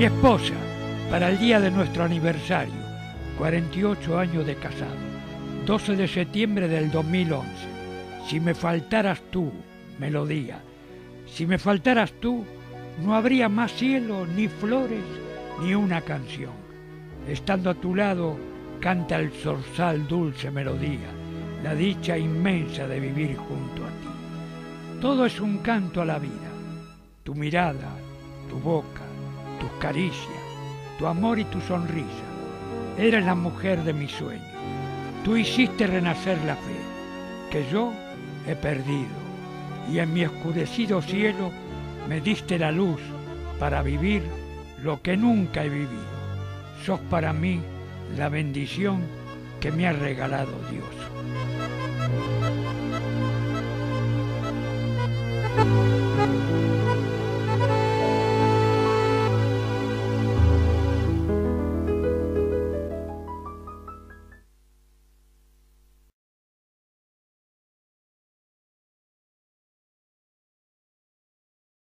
Mi esposa, para el día de nuestro aniversario, 48 años de casado, 12 de septiembre del 2011. Si me faltaras tú, melodía. Si me faltaras tú, no habría más cielo, ni flores, ni una canción. Estando a tu lado, canta el zorzal dulce melodía, la dicha inmensa de vivir junto a ti. Todo es un canto a la vida. Tu mirada, tu boca, tus caricias, tu amor y tu sonrisa. Eres la mujer de mis sueños. Tú hiciste renacer la fe, que yo he perdido. Y en mi oscurecido cielo me diste la luz para vivir lo que nunca he vivido. Sos para mí la bendición que me ha regalado Dios.